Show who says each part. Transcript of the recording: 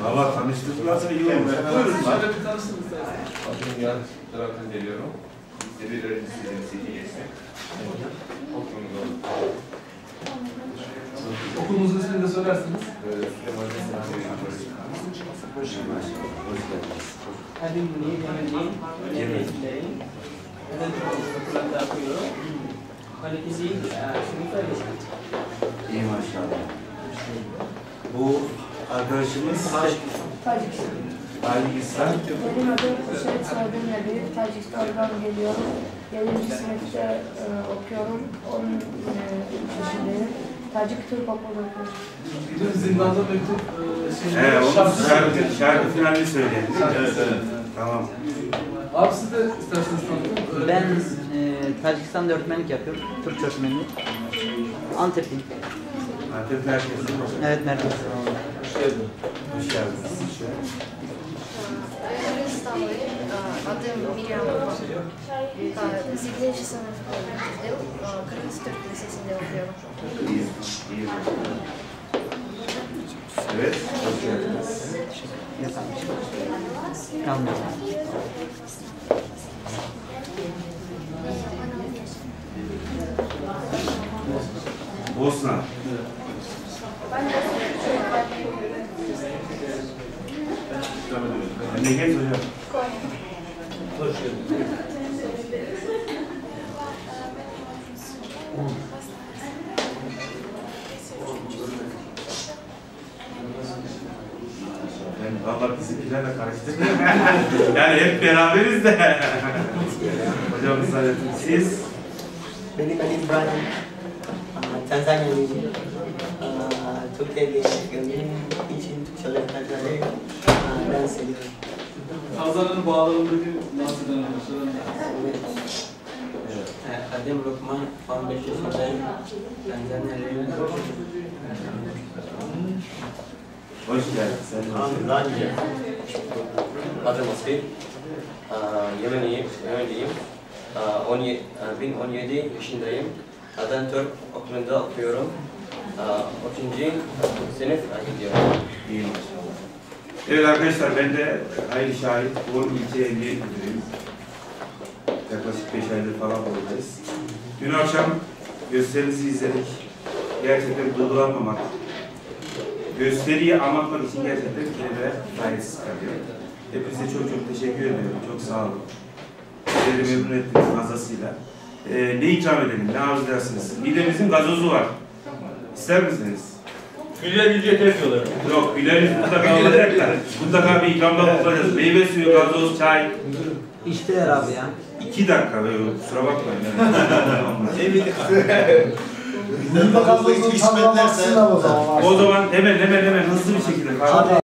Speaker 1: Allah tanıştırdılarsa iyi olur.
Speaker 2: Buyurun, sadece bir tanıştırın isterseniz. Adım Nihat Kırak'tan geliyorum. Devir öğrencisiyim, CDS'e. Okulumuzun ismini de söylersiniz.
Speaker 3: Adım Cemil. Ben okulda okuyorum. Kalitesi sınıfa geçtim.
Speaker 1: İyi maşallah. Bu arkadaşımız Tacikistan.
Speaker 4: Benim adım Hüseyin Saad'ın Nebi. Tacikistan'dan geliyorum. 7. sınıfta okuyorum. 13 yaşındayım. Tacik Türk Okulu okuyorum.
Speaker 2: Dün Zindanda mektup
Speaker 1: Onun şarkı finalini söyleyelim.
Speaker 2: Evet.
Speaker 1: Tamam.
Speaker 2: Abi siz de isterseniz tanıtın.
Speaker 3: Ben Tacikistan'da öğretmenlik yapıyorum. Türkçe öğretmenliği. Antepliyim.
Speaker 1: Antep merkezi.
Speaker 3: Evet, merkez.
Speaker 2: Hoş geldin.
Speaker 1: Hoş geldiniz.
Speaker 5: İstanbul'dayım. Adım Miriam Kurban. 8. sınıf öğrencisiyim. Kırgız Türk Lisesi'nde okuyorum.
Speaker 1: İyi. Evet, hoş geldiniz.
Speaker 3: Anlıyorum.
Speaker 1: Bosna. Memleket hocam.
Speaker 2: Hoş geldin.
Speaker 1: Ben valla bizimkilerle karıştırdım. Yani hep beraberiz de. Hocam müsaade edin. Siz?
Speaker 6: Benim adım İbrahim. Tanzanya'lıyım. Türkiye'ye geldiğim için Türkçe'yle dans ediyorum.
Speaker 2: Tanzanya'nın bağlarındaki dans eden arkadaşlarım.
Speaker 6: Adım Lokman, 15 yaşındayım. Tanzanya'lıyım.
Speaker 1: Hoş geldin. Sen de hoş geldin.
Speaker 7: Adım Asfir, Yemenliyim. 17 yaşındayım. Atatürk Okulu'nda okuyorum. 3. sınıf gidiyorum.
Speaker 1: İyi maşallah. Evet arkadaşlar, ben de Hayri Şahit, Bolu İlçe Emniyet Müdürüyüm. Yaklaşık 5 aydır falan buradayız. Dün akşam gösterinizi izledik. Gerçekten duygulanmamak, gösteriyi anlatmak için gerçekten kelimeler faydasız kalıyor. Hepinize çok teşekkür ediyorum. Çok sağ olun. Sizleri memnun ettiniz fazlasıyla. Ne ikram edelim, ne arzu edersiniz? Midemizin gazozu var. İster misiniz?
Speaker 2: Güzel yeter diyorlar.
Speaker 1: Yok, gülerimiz mutlaka olacak da. Mutlaka bir ikramda bulacağız. Meyve suyu, gazoz, çay.
Speaker 3: İşteler abi ya.
Speaker 1: 2 dakika, kusura bakmayın.
Speaker 8: Burada kalmasın, tam baksınlar o zaman.
Speaker 1: O zaman hemen hızlı bir şekilde.